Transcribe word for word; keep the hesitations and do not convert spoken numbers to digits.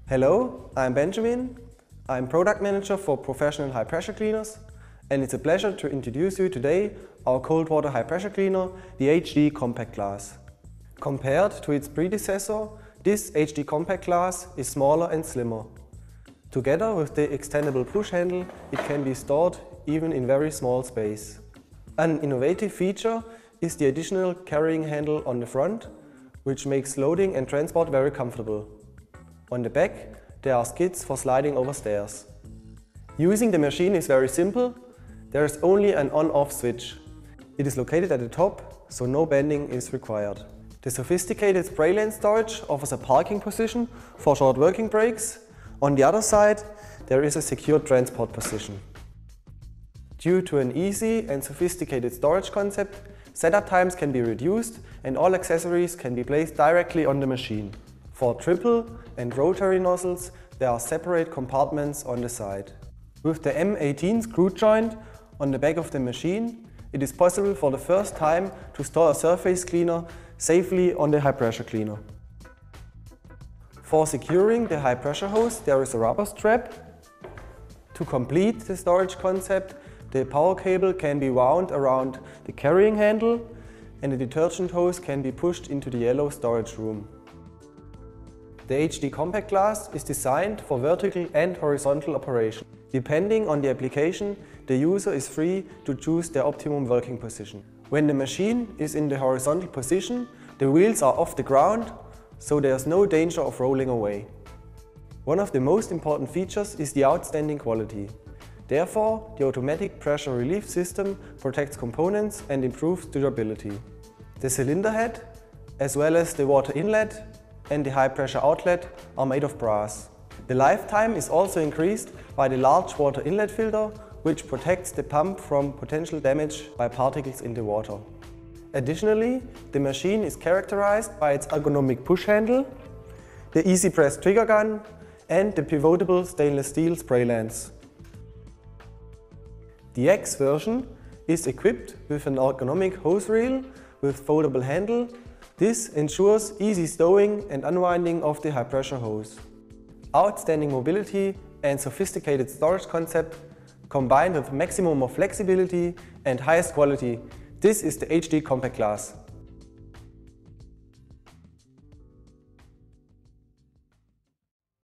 Hello, I'm Benjamin. I'm Product Manager for Professional High Pressure Cleaners, and it's a pleasure to introduce you today our cold water high pressure cleaner, the H D Compact Class. Compared to its predecessor, this H D Compact Class is smaller and slimmer. Together with the extendable push handle, it can be stored even in very small space. An innovative feature is the additional carrying handle on the front, which makes loading and transport very comfortable. On the back, there are skids for sliding over stairs. Using the machine is very simple. There is only an on-off switch. It is located at the top, so no bending is required. The sophisticated spray lane storage offers a parking position for short working breaks. On the other side, there is a secure transport position. Due to an easy and sophisticated storage concept, setup times can be reduced and all accessories can be placed directly on the machine. For triple and rotary nozzles, there are separate compartments on the side. With the M eighteen screw joint on the back of the machine, it is possible for the first time to store a surface cleaner safely on the high pressure cleaner. For securing the high pressure hose, there is a rubber strap. To complete the storage concept, the power cable can be wound around the carrying handle and the detergent hose can be pushed into the yellow storage room. The H D Compact Class is designed for vertical and horizontal operation. Depending on the application, the user is free to choose their optimum working position. When the machine is in the horizontal position, the wheels are off the ground, so there is no danger of rolling away. One of the most important features is the outstanding quality. Therefore, the automatic pressure relief system protects components and improves durability. The cylinder head, as well as the water inlet and the high pressure outlet, are made of brass. The lifetime is also increased by the large water inlet filter, which protects the pump from potential damage by particles in the water. Additionally, the machine is characterized by its ergonomic push handle, the easy press trigger gun and the pivotable stainless steel spray lance. The X version is equipped with an ergonomic hose reel with foldable handle. This ensures easy stowing and unwinding of the high pressure hose. Outstanding mobility and sophisticated storage concept combined with maximum of flexibility and highest quality. This is the H D Compact Class.